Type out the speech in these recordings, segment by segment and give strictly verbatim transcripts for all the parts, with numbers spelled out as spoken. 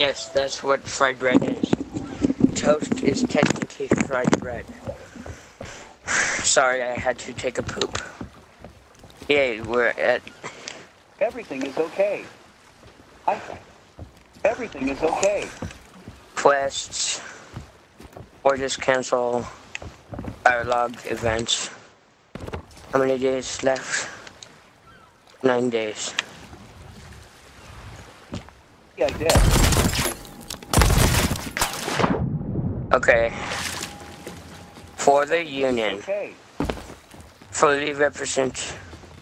Yes, that's what fried bread is. Toast is technically fried bread. Sorry, I had to take a poop. Yay, we're at Everything is okay. I. Everything is okay. quests, or just cancel our log events. How many days left? Nine days. Yeah, I did. Okay. For the Union, Okay. fully represent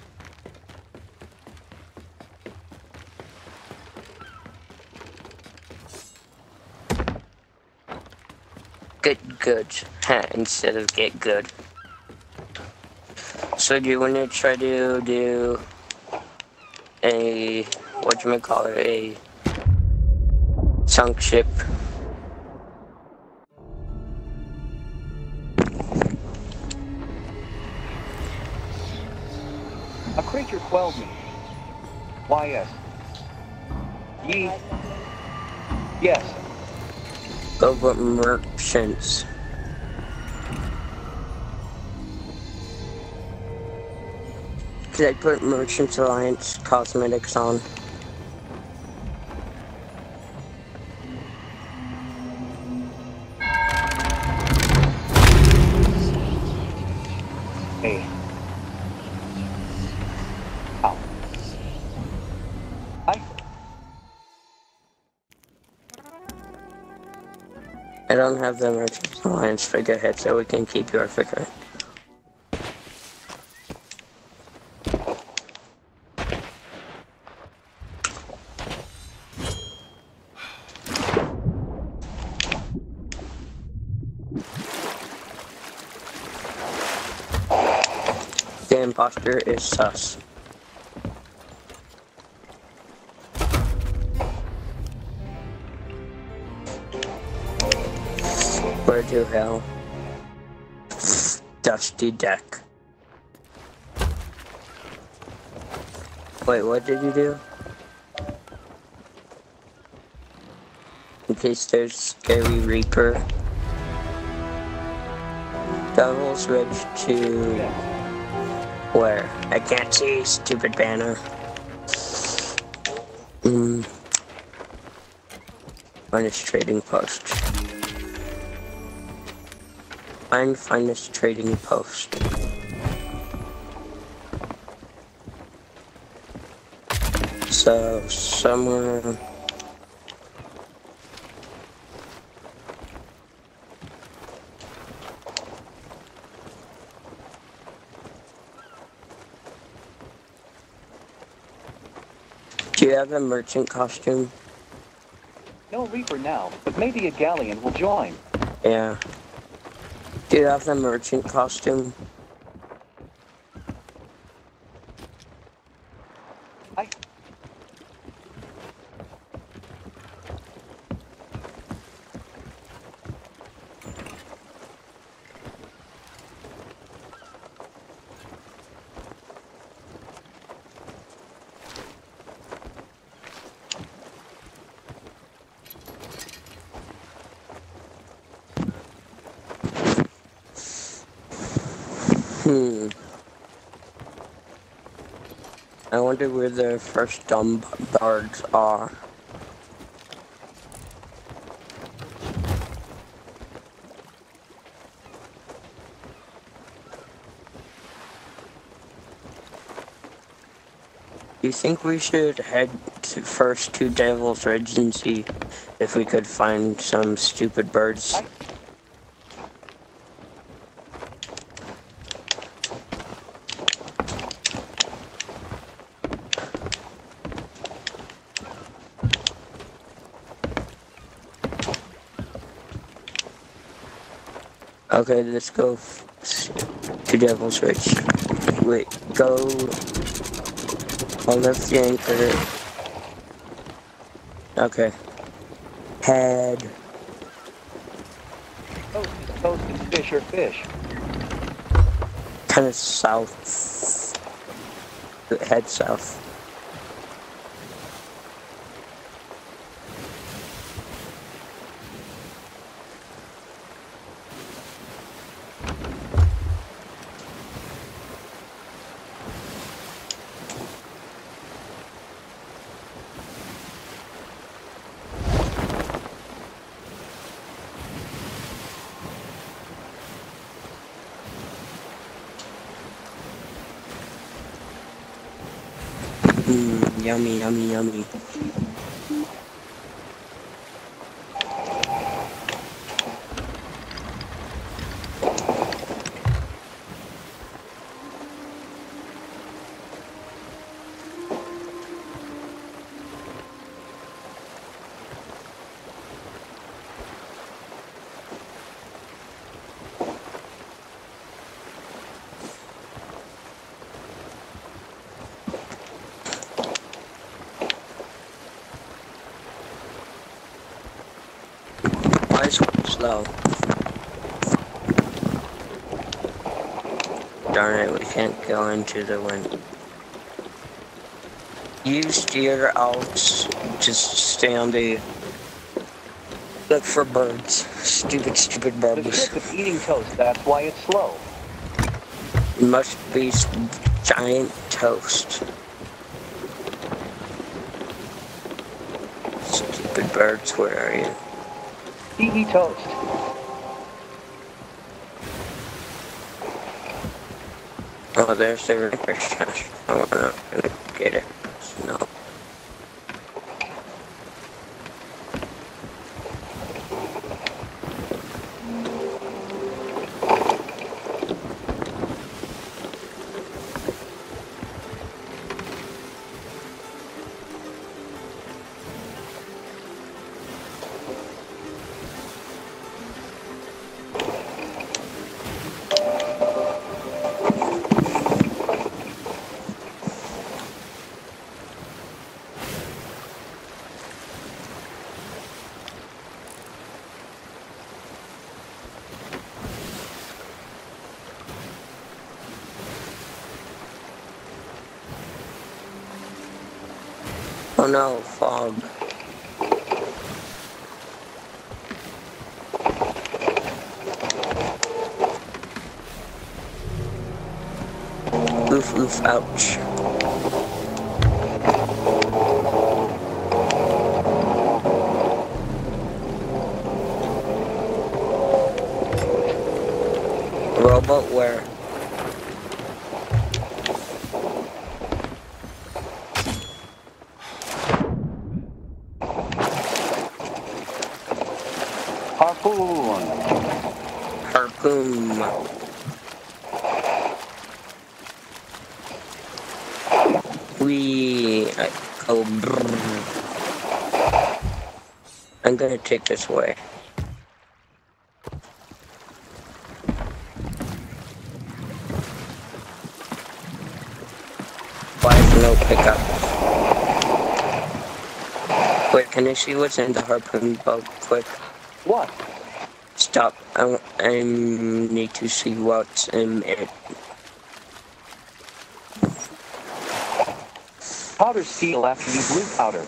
get good instead of get good. So do you want to try to do a, what you may call it, a sunk ship? A creature quelled me. Why, yes. Ye. Yes. Go with merchants. Could I put Merchants Alliance cosmetics on? Hey. Ow. I. I don't have the Merchants Alliance figurehead, so we can keep your figure. The imposter is sus. Where to hell? Dusty deck. Wait, what did you do? In case there's Scary Reaper. Devil's Ridge to where? I can't see, stupid banner. Hmm. Finest trading post. Find finest trading post. So, somewhere... Do you have a merchant costume? No Reaper now, but maybe a galleon will join. Yeah. Do you have the merchant costume? I. Hmm. I wonder where the first dumb bards are. Do you think we should head to first to Devil's Ridge and see if we could find some stupid birds? I. Okay, let's go to Devil's Ridge. Wait, go. I'll lift the anchor. Okay. Head. Toast is toast and fish are fish. Kind of south. Head south. Mmm, yummy, yummy, yummy. Why is it slow? Darn it, we can't go into the wind. You steer out, just stay on the... Look for birds. Stupid, stupid The birds. trick of eating toast, that's why it's slow. It must be giant toast. Stupid birds, where are you? T E toast. Oh, there's the river trash. Oh, I'm not gonna get it. No. Oh no, fog. Oof, oof, ouch. Robot where? Harpoon. Harpoon. We I go brrr. I'm gonna take this way. Why is no pickup? Wait, can I see what's in the harpoon boat quick? What? Stop. I, I need to see what's in it. Powder steel after you blue powder.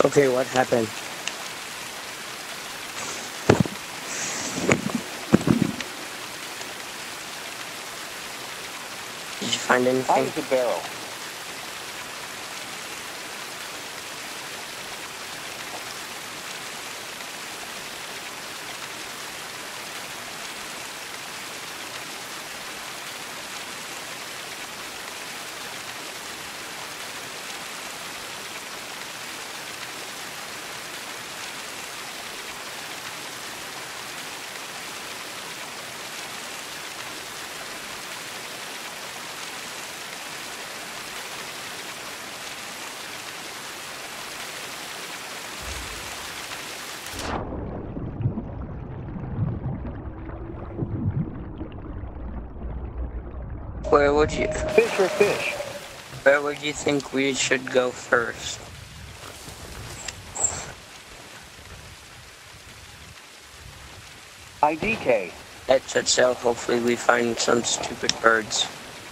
Okay, what happened? Did you find High anything? as a barrel. Where would you Fish or fish? where would you think we should go first? I D K. At Churchill, hopefully we find some stupid birds.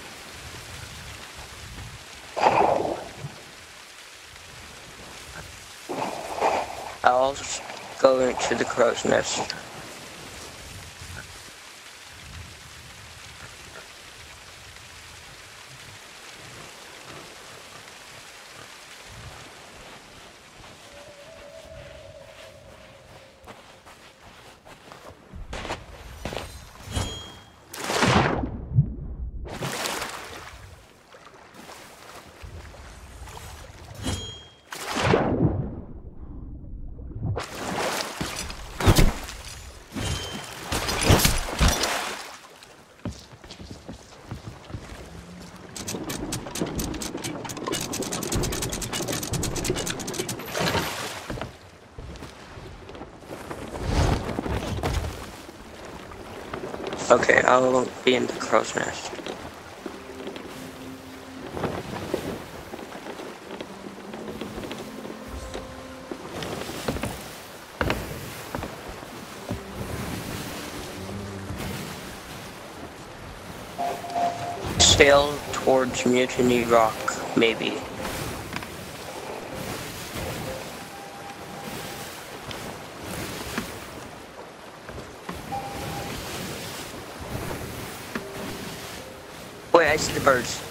I'll go into the crow's nest. Okay, I'll be in the crow's nest. Sail towards Mutiny Rock, maybe. Wait, I see the birds.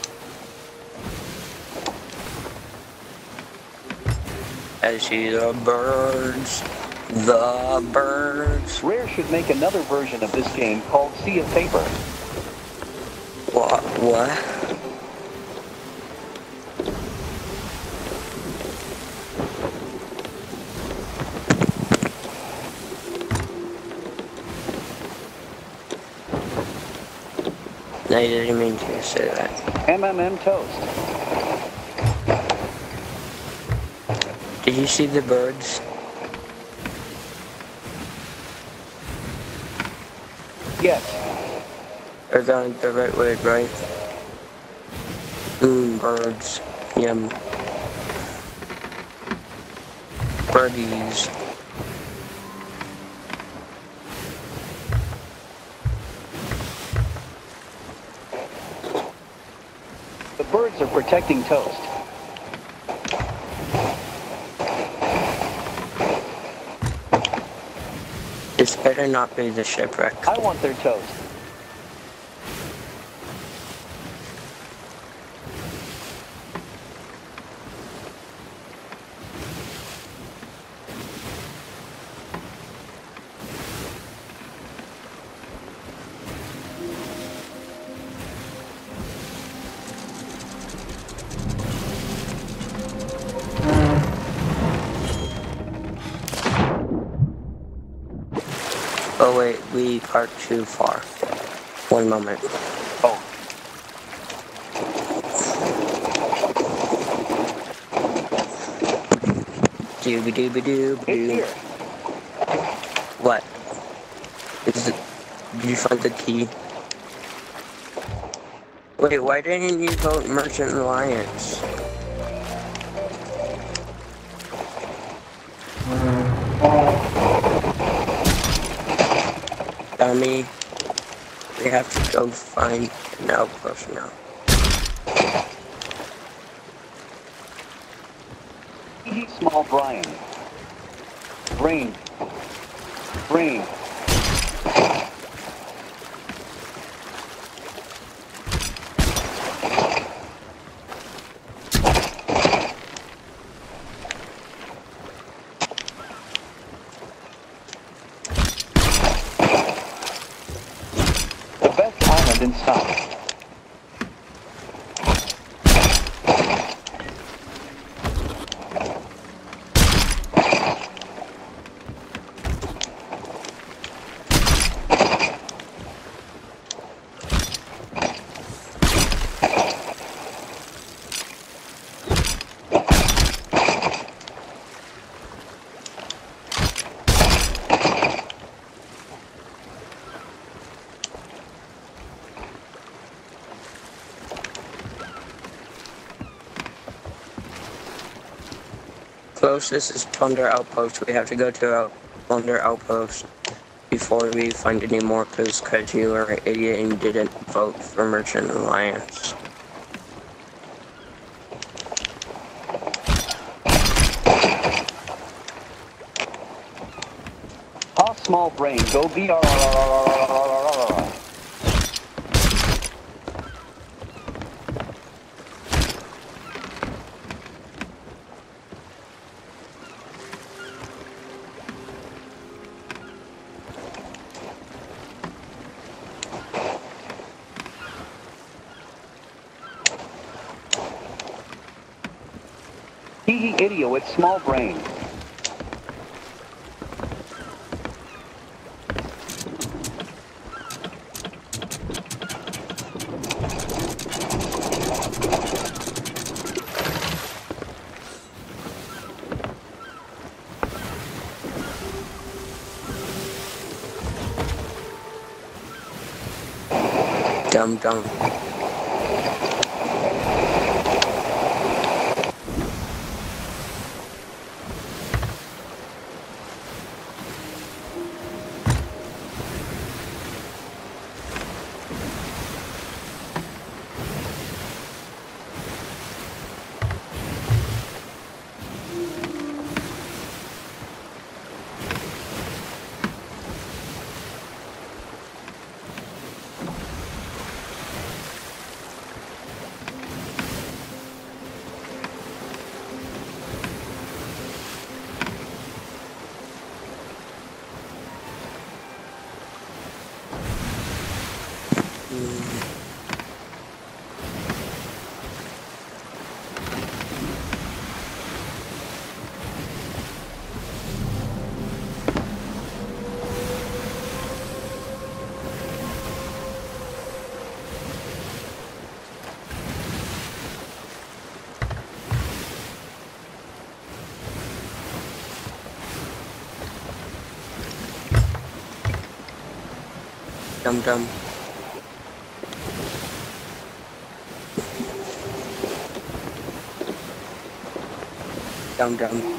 I see the birds. The birds. Rare should make another version of this game called Sea of Paper. What? What? No, I didn't mean to say that. M M M Toast. Did you see the birds? Yes. They're going the right way, right? Mmm, birds. Yum. Birdies. The birds are protecting Toast. This better not be the shipwreck. I want their toast. Oh wait, we parked too far. One moment. Oh. Dooby dooby dooby It's doo. here. What? Is it? Did you find the key? Wait, why didn't you vote Merchant Alliance? Dummy. We have to go find an outpost now. Hee hee small Brian. Brain. Brain. The best island in sight. Closest is Plunder Outpost. We have to go to our Plunder Outpost before we find any more, because cause you are an idiot and didn't vote for Merchant Alliance. Ha small brain. Go B R R R R R R R. Hee hee idiot with small brain. Dumb dumb. Dumb dumb. Dumb dumb.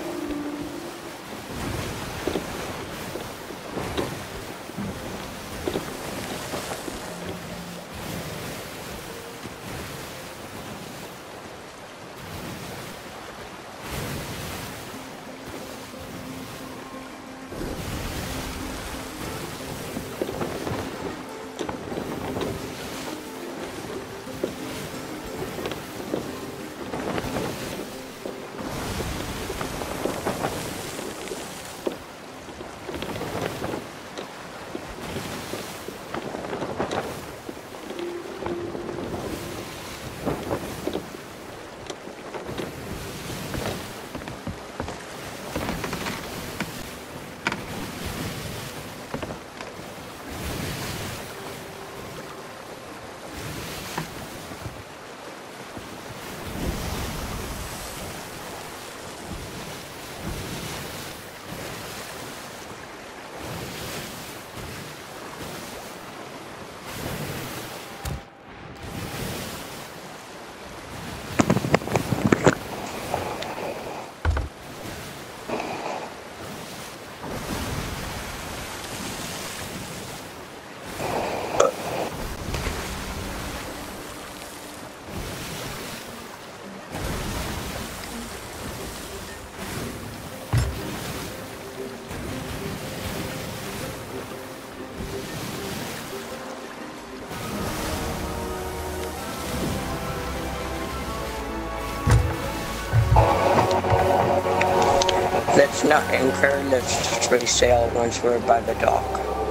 let's not anchor, let's just resail once we're by the dock.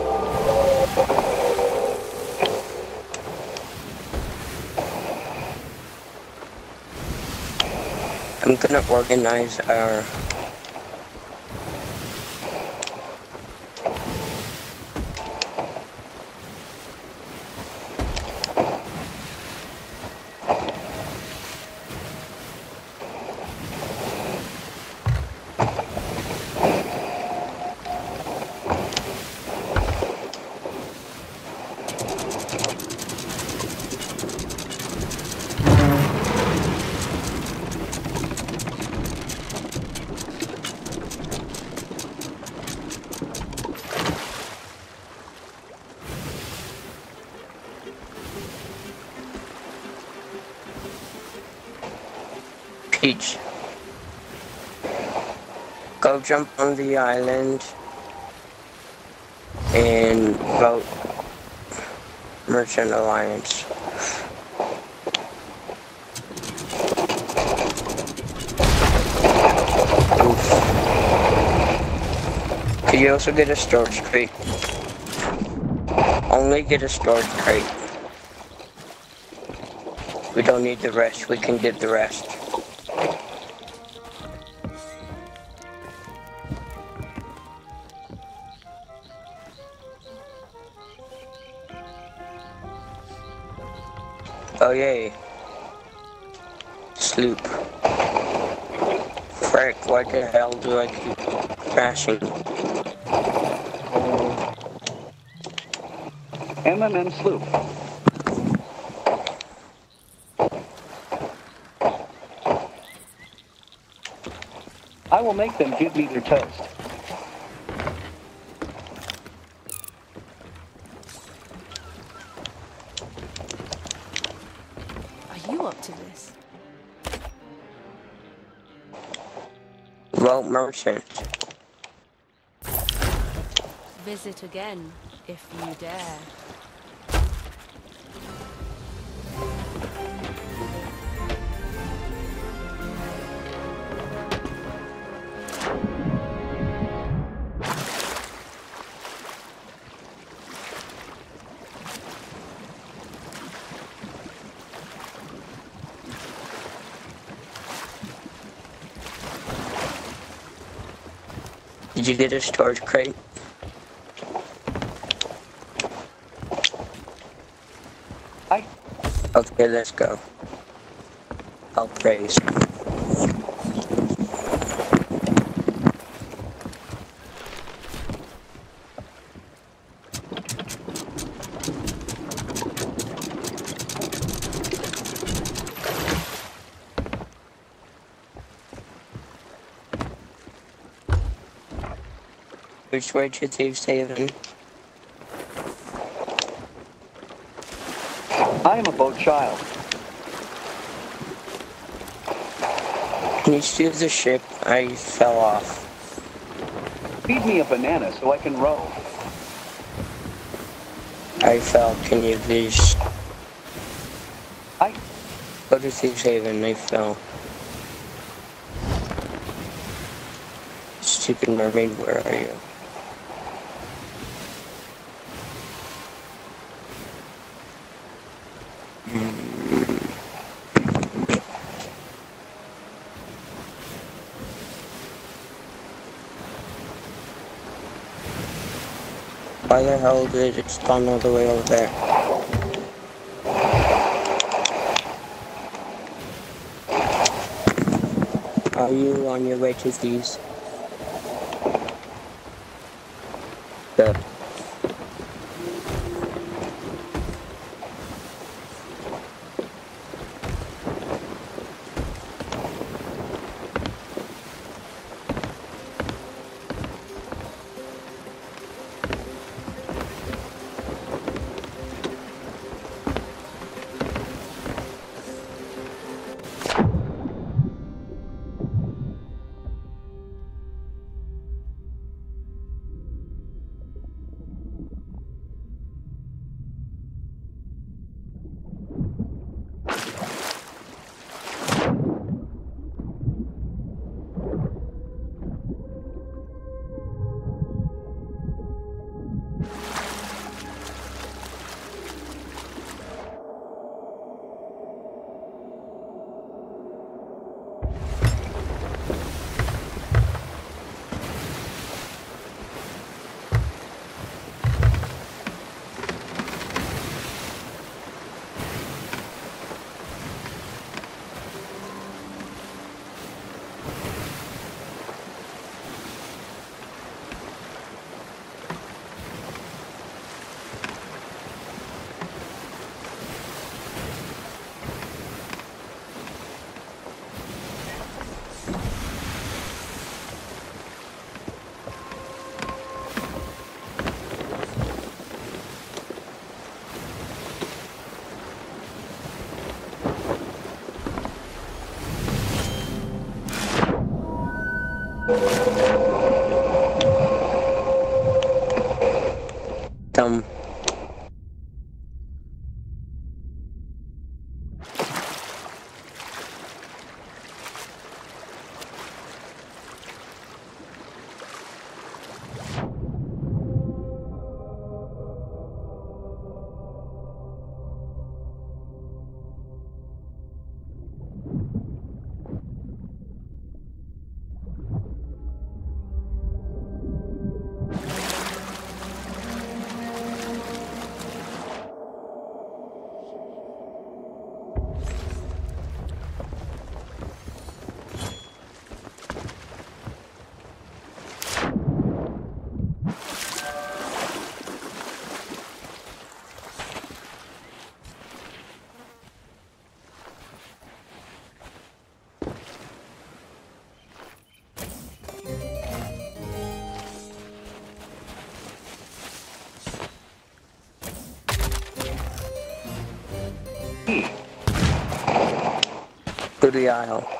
I'm gonna organize our Peach. Go jump on the island and vote Merchant Alliance. Oof. Could you also get a storage crate? Only get a storage crate. We don't need the rest, we can get the rest. Oh yay. Sloop. Frick, why the hell do I keep crashing? M M M sloop. I will make them give me their toast. Are you up to this? Vote Merchant. Visit again, if you dare. Did you get a storage crate? I. Okay, let's go. I'll praise. Which way to Thieves Haven? I am a boat child. Can you steal the ship? I fell off. Feed me a banana so I can row. I fell. Can you please I. go to Thieves Haven? I fell. Stupid mermaid, where are you? Why the hell did it spawn all the way over there? Are you on your way to these? Good. Dumb. To the aisle.